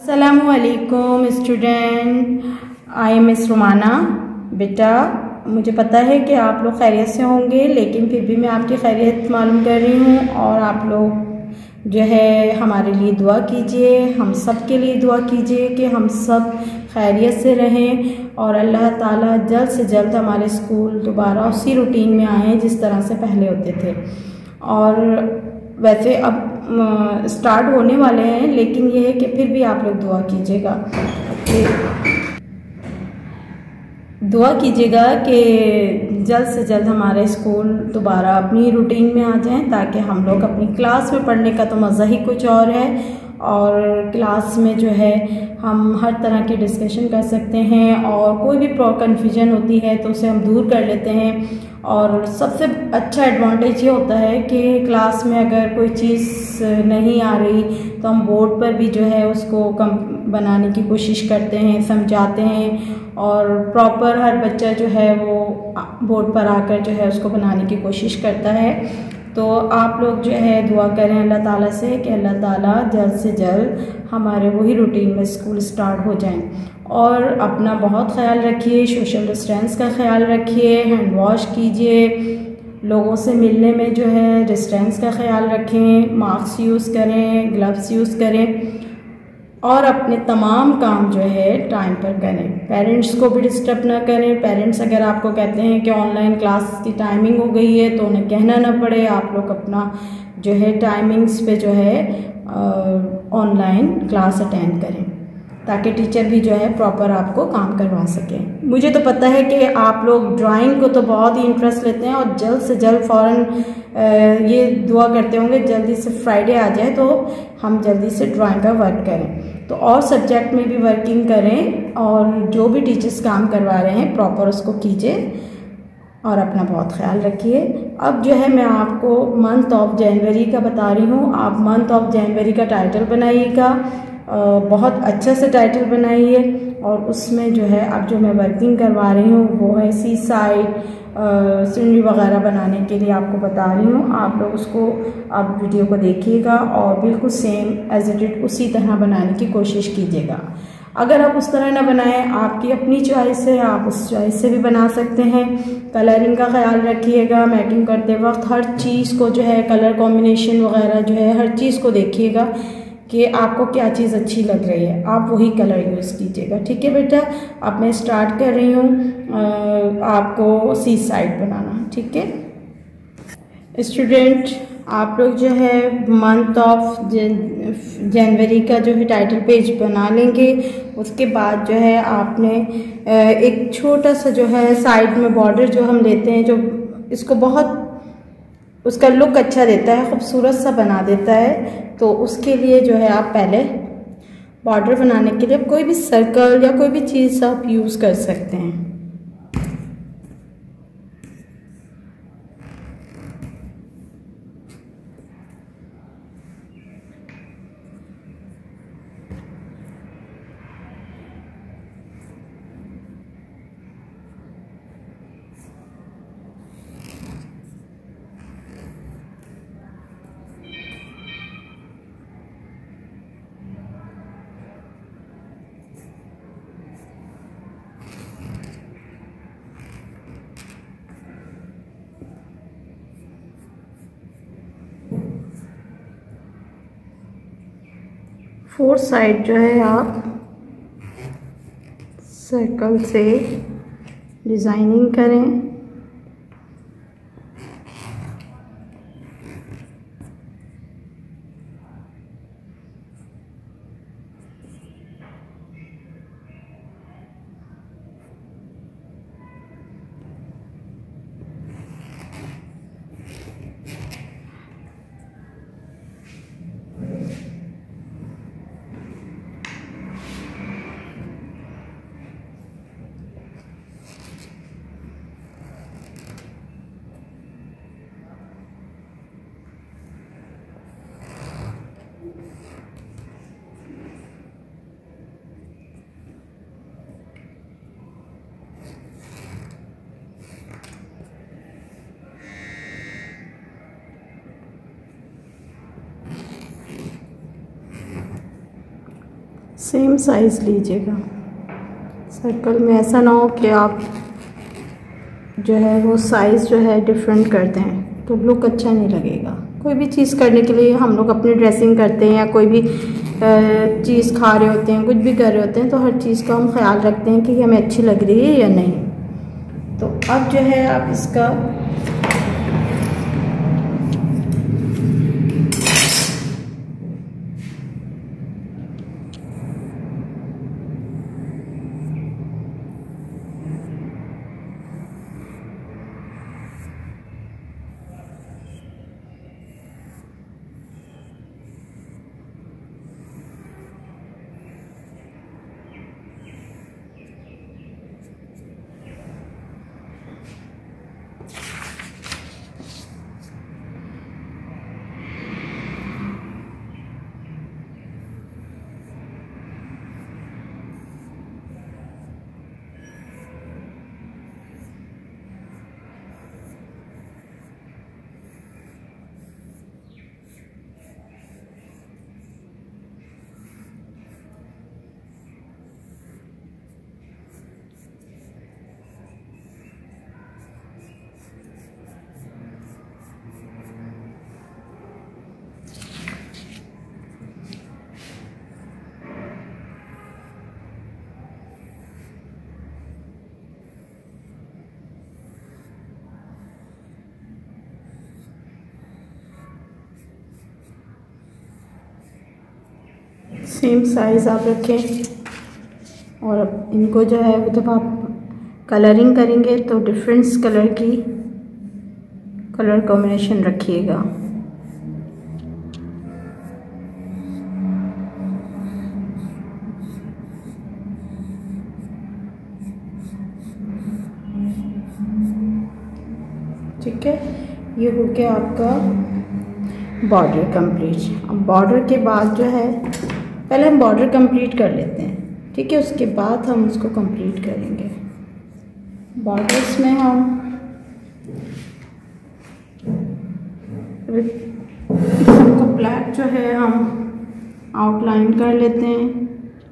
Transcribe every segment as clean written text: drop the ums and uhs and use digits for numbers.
अस्सलामुअलैकुम student, I am miss Rumana. बेटा, मुझे पता है कि आप लोग खैरियत से होंगे, लेकिन फिर भी मैं आपकी खैरियत मालूम कर रही हूँ। और आप लोग जो है हमारे लिए दुआ कीजिए, हम सब के लिए दुआ कीजिए कि हम सब खैरियत से रहें और अल्लाह ताला जल्द से जल्द हमारे स्कूल दोबारा उसी रूटीन में आएँ जिस तरह से पहले होते थे। और वैसे अब स्टार्ट होने वाले हैं, लेकिन ये है कि फिर भी आप लोग दुआ कीजिएगा कि जल्द से जल्द हमारे स्कूल दोबारा अपनी रूटीन में आ जाएं, ताकि हम लोग अपनी क्लास में पढ़ने का तो मज़ा ही कुछ और है। और क्लास में जो है हम हर तरह की डिस्कशन कर सकते हैं और कोई भी कन्फ्यूजन होती है तो उसे हम दूर कर लेते हैं। और सबसे अच्छा एडवांटेज ये होता है कि क्लास में अगर कोई चीज़ नहीं आ रही तो हम बोर्ड पर भी जो है उसको कम बनाने की कोशिश करते हैं, समझाते हैं। और प्रॉपर हर बच्चा जो है वो बोर्ड पर आकर जो है उसको बनाने की कोशिश करता है। तो आप लोग जो है दुआ करें अल्लाह ताला से कि अल्लाह ताला जल्द से जल्द हमारे वही रूटीन में स्कूल स्टार्ट हो जाएं। और अपना बहुत ख्याल रखिए, सोशल डिस्टेंस का ख्याल रखिए, हैंड वॉश कीजिए, लोगों से मिलने में जो है डिस्टेंस का ख्याल रखें, मास्क यूज़ करें, ग्लव्स यूज़ करें और अपने तमाम काम जो है टाइम पर करें। पेरेंट्स को भी डिस्टर्ब ना करें। पेरेंट्स अगर आपको कहते हैं कि ऑनलाइन क्लास की टाइमिंग हो गई है तो उन्हें कहना ना पड़े, आप लोग अपना जो है टाइमिंग्स पे जो है ऑनलाइन क्लास अटेंड करें, ताकि टीचर भी जो है प्रॉपर आपको काम करवा सकें। मुझे तो पता है कि आप लोग ड्राइंग को तो बहुत ही इंटरेस्ट लेते हैं और जल्द से जल्द फ़ौरन ये दुआ करते होंगे जल्दी से फ्राइडे आ जाए तो हम जल्दी से ड्राइंग का वर्क करें। तो और सब्जेक्ट में भी वर्किंग करें और जो भी टीचर्स काम करवा रहे हैं प्रॉपर उसको कीजिए और अपना बहुत ख्याल रखिए। अब जो है मैं आपको मंथ ऑफ जनवरी का बता रही हूँ। आप मंथ ऑफ जनवरी का टाइटल बनाइएगा, बहुत अच्छा से टाइटल बनाइए। और उसमें जो है अब जो मैं वर्किंग करवा रही हूँ वो है सी साइड सीनरी वगैरह बनाने के लिए आपको बता रही हूँ। आप लोग उसको आप वीडियो को देखिएगा और बिल्कुल सेम एज इट इज उसी तरह बनाने की कोशिश कीजिएगा। अगर आप उस तरह ना बनाएं, आपकी अपनी चॉइस है, आप उस चॉइस से भी बना सकते हैं। कलरिंग का ख्याल रखिएगा, मैकिंग करते वक्त हर चीज़ को जो है कलर कॉम्बिनेशन वगैरह जो है हर चीज़ को देखिएगा कि आपको क्या चीज़ अच्छी लग रही है, आप वही कलर यूज़ कीजिएगा। ठीक है बेटा, अब मैं स्टार्ट कर रही हूँ आपको सी साइड बनाना। ठीक है स्टूडेंट, आप लोग जो है मंथ ऑफ जनवरी का जो है टाइटल पेज बना लेंगे। उसके बाद जो है आपने एक छोटा सा जो है साइड में बॉर्डर जो हम लेते हैं, जो इसको बहुत उसका लुक अच्छा देता है, खूबसूरत सा बना देता है। तो उसके लिए जो है आप पहले बॉर्डर बनाने के लिए कोई भी सर्कल या कोई भी चीज़ आप यूज़ कर सकते हैं। फोर्थ साइड जो है आप सर्कल से डिज़ाइनिंग करें। सेम साइज़ लीजिएगा। सर्कल में ऐसा ना हो कि आप जो है वो साइज़ जो है डिफरेंट कर दें, तो लुक अच्छा नहीं लगेगा। कोई भी चीज़ करने के लिए हम लोग अपनी ड्रेसिंग करते हैं या कोई भी चीज़ खा रहे होते हैं, कुछ भी कर रहे होते हैं, तो हर चीज़ का हम ख्याल रखते हैं कि हमें अच्छी लग रही है या नहीं। तो अब जो है आप इसका सेम साइज़ आप रखें। और अब इनको जो है जब आप कलरिंग करेंगे तो डिफरेंट कलर की कलर कॉम्बिनेशन रखिएगा। ठीक है, ये हो गया आपका बॉर्डर कंप्लीट। अब बॉर्डर के बाद जो है पहले हम बॉर्डर कंप्लीट कर लेते हैं, ठीक है, उसके बाद हम उसको कंप्लीट करेंगे। बॉर्डर्स में हम सबको ब्लैक जो है हम आउटलाइन कर लेते हैं।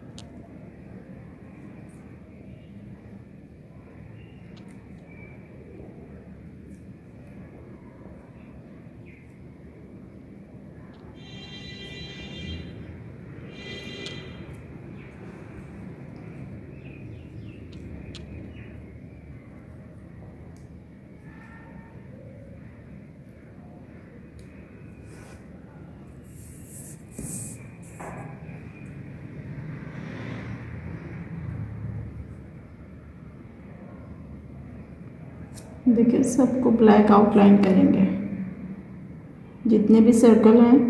देखिए सबको ब्लैक आउटलाइन करेंगे, जितने भी सर्कल हैं।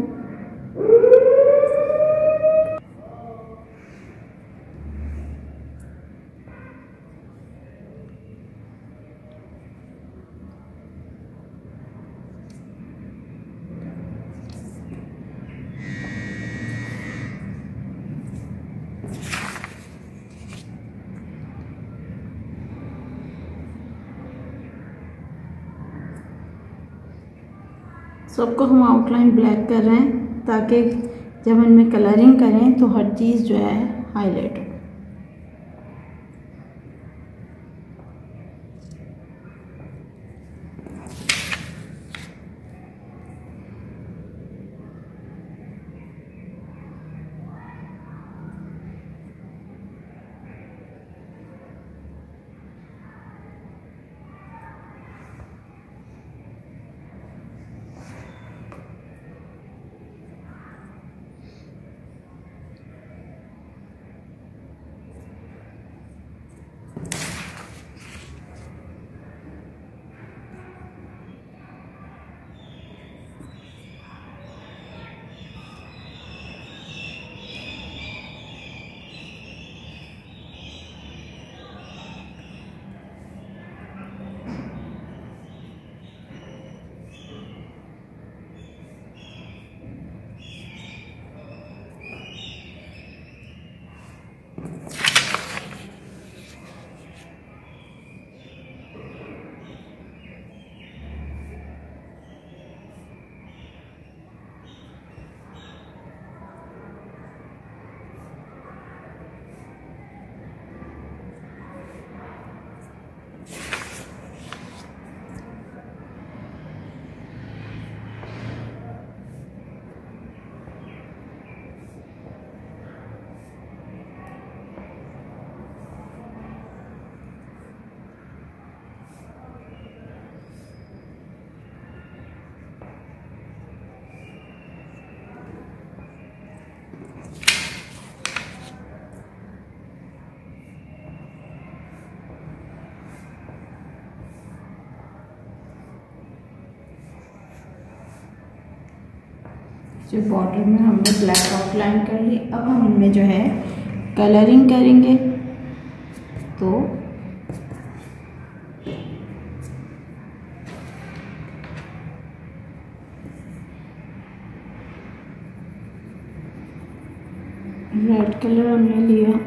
सबको हम आउटलाइन ब्लैक कर रहे हैं ताकि जब हम इनमें कलरिंग करें तो हर चीज़ जो है हाईलाइट हो। जो बॉर्डर में हमने ब्लैक आउटलाइन कर ली। अब हम इनमें जो है कलरिंग करेंगे। तो रेड कलर हमने लिया,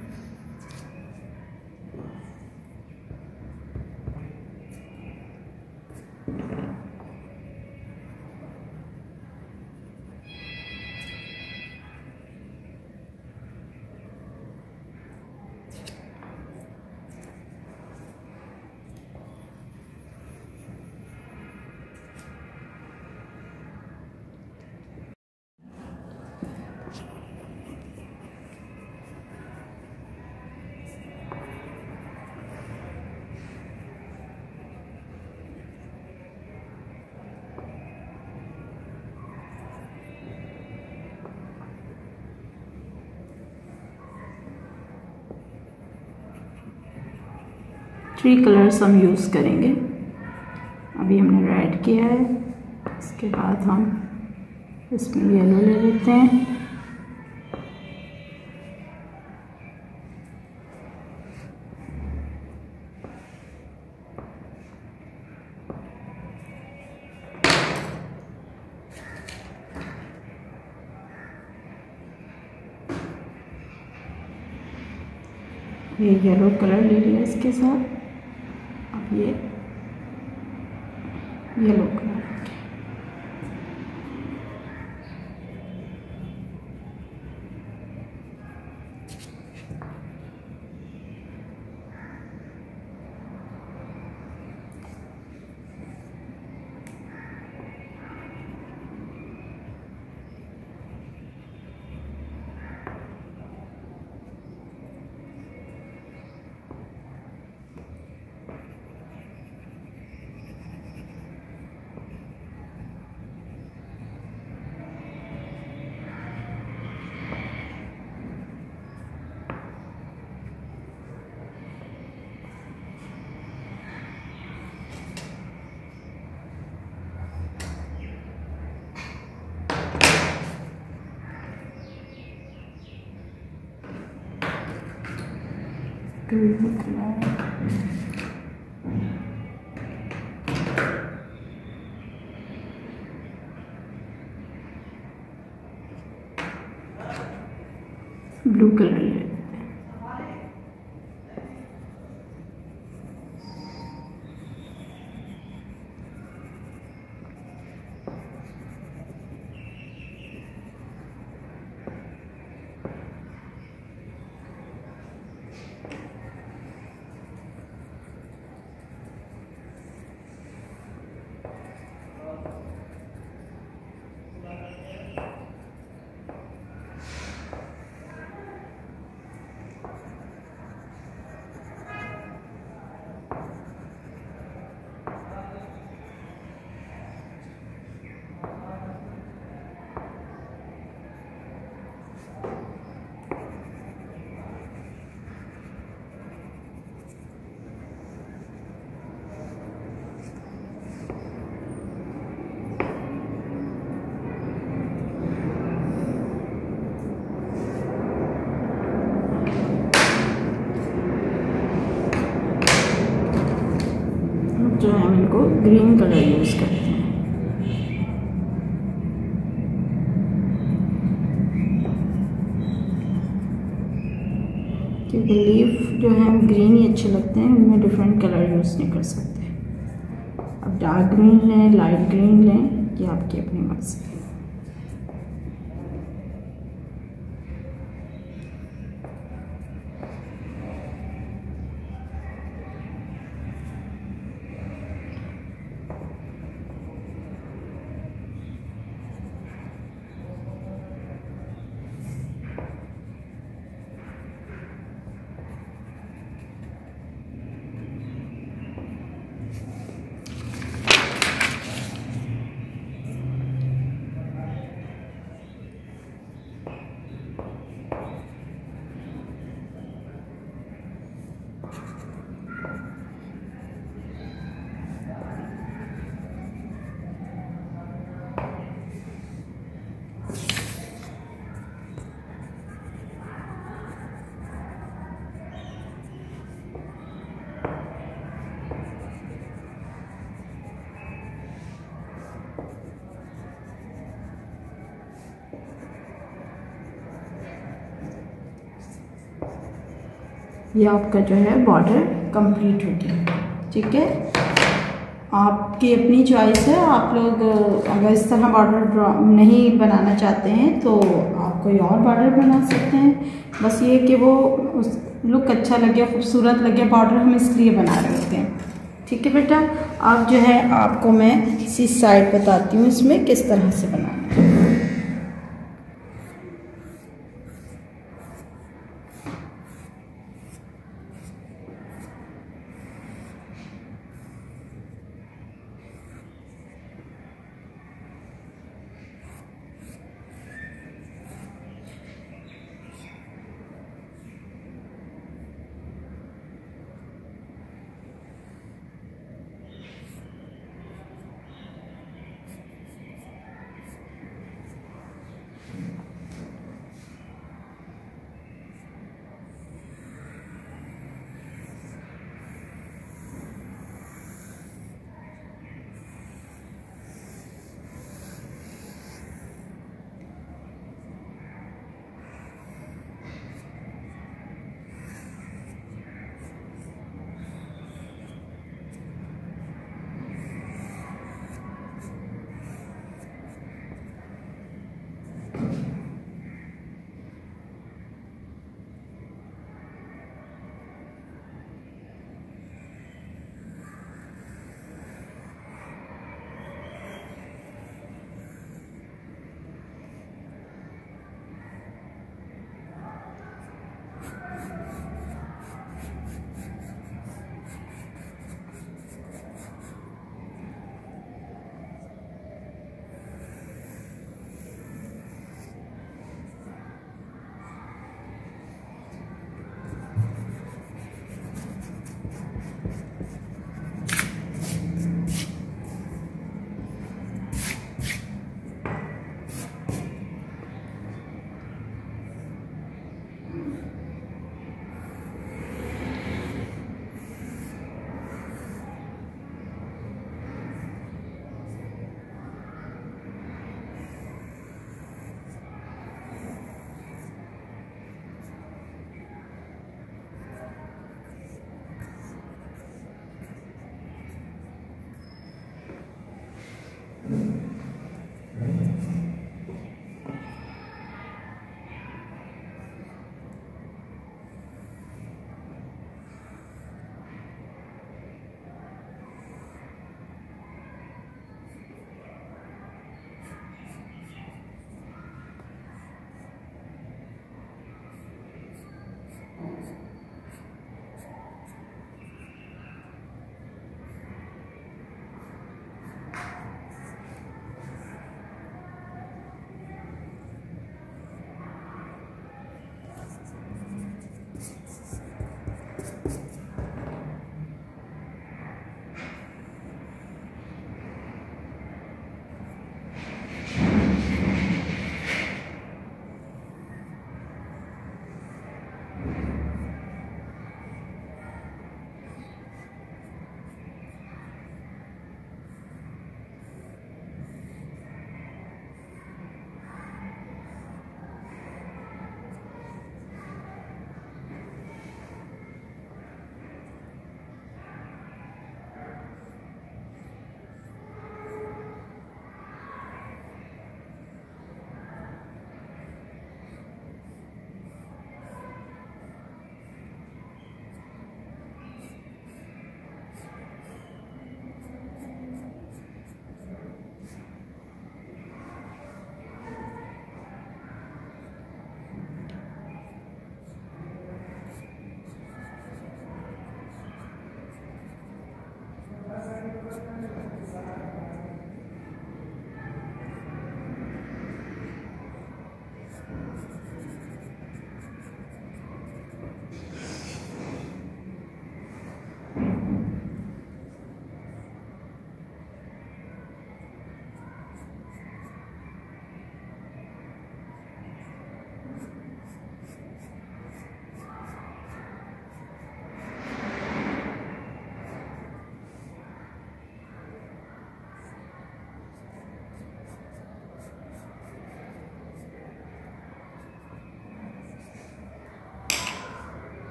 थ्री कलर्स हम यूज़ करेंगे। अभी हमने रेड किया है, इसके बाद हम इसमें येलो ले लेते हैं। ये येलो कलर ले लिया इसके साथ। अब ये येलो कलर ब्लू कलर ले लेते हैं। जो है हम इनको ग्रीन कलर यूज़ करते हैं, क्योंकि लीफ जो है हम ग्रीन ही अच्छे लगते हैं, इनमें डिफरेंट कलर यूज़ नहीं कर सकते। अब डार्क ग्रीन लें, लाइट ग्रीन लें, ये आपकी अपनी मर्जी है। ये आपका जो है बॉर्डर कंप्लीट हो गया। ठीक है, आपकी अपनी चॉइस है। आप लोग अगर इस तरह बॉर्डर नहीं बनाना चाहते हैं तो आप कोई और बॉर्डर बना सकते हैं। बस ये कि वो उस लुक अच्छा लगे, खूबसूरत लगे बॉर्डर, हम इसलिए बना रहे होते हैं। ठीक है बेटा, अब जो है आपको मैं इसी साइड बताती हूँ इसमें किस तरह से बनाना है।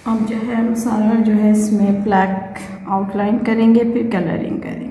अब जो है हम सारा जो है इसमें ब्लैक आउटलाइन करेंगे, फिर कलरिंग करेंगे।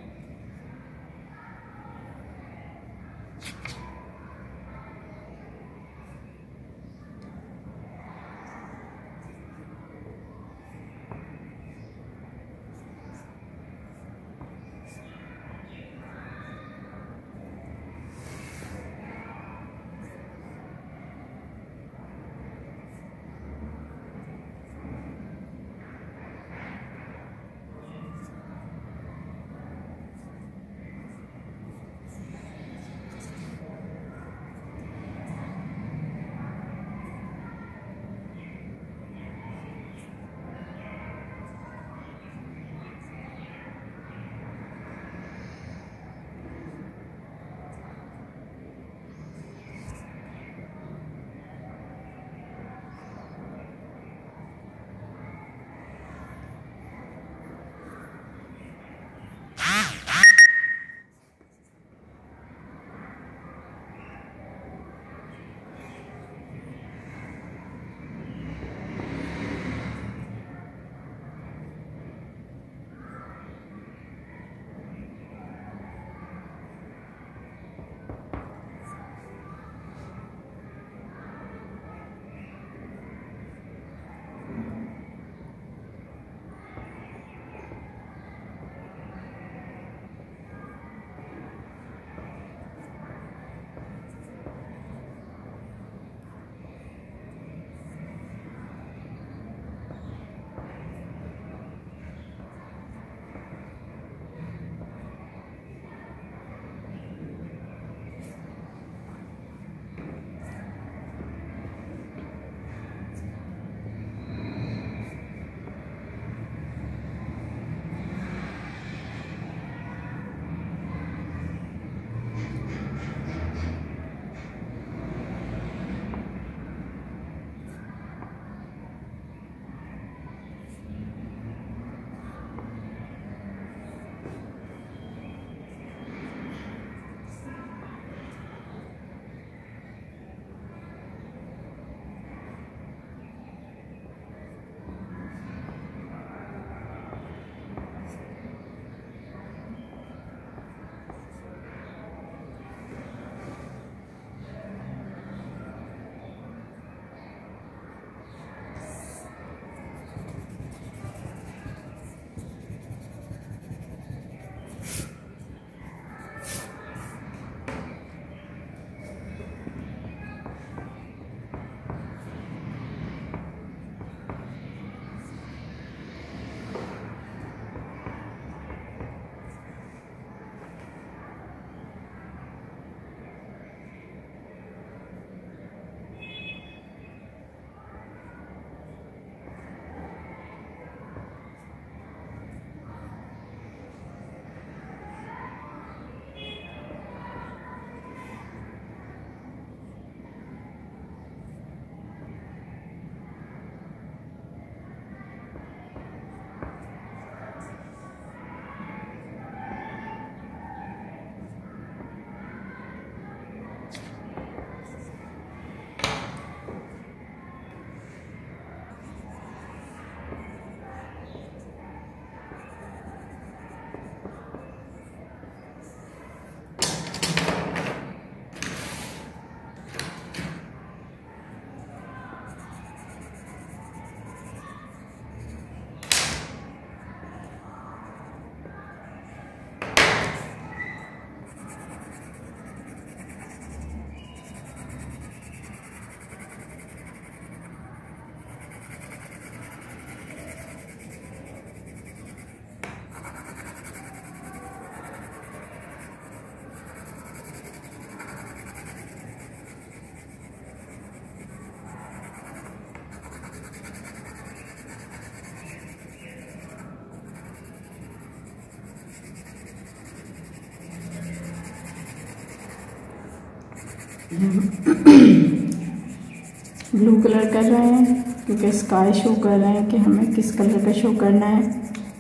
ब्लू कलर कर रहे हैं क्योंकि स्काई शो कर रहे हैं कि हमें किस कलर का शो करना है।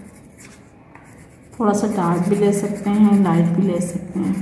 थोड़ा सा डार्क भी ले सकते हैं, लाइट भी ले सकते हैं।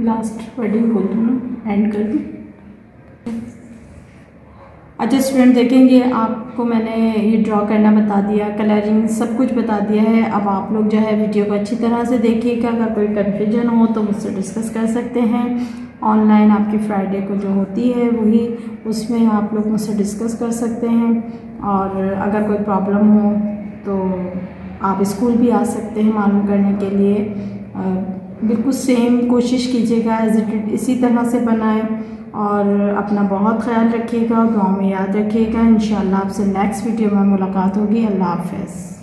लास्ट वर्डिंग बोल दूँ ना, एंड कर दूँ। अच्छा स्टूडेंट देखेंगे, आपको मैंने ये ड्रॉ करना बता दिया, कलरिंग सब कुछ बता दिया है। अब आप लोग जो है वीडियो को अच्छी तरह से देखिएगा। अगर कोई कन्फ्यूजन हो तो मुझसे डिस्कस कर सकते हैं। ऑनलाइन आपकी फ्राइडे को जो होती है वही, उसमें आप लोग मुझसे डिस्कस कर सकते हैं। और अगर कोई प्रॉब्लम हो तो आप स्कूल भी आ सकते हैं मालूम करने के लिए। बिल्कुल सेम कोशिश कीजिएगा एज इट इज़ इसी तरह से बनाएं। और अपना बहुत ख्याल रखिएगा, दुआ में याद रखिएगा। इंशाल्लाह आपसे नेक्स्ट वीडियो में मुलाकात होगी। अल्लाह हाफ़िज़।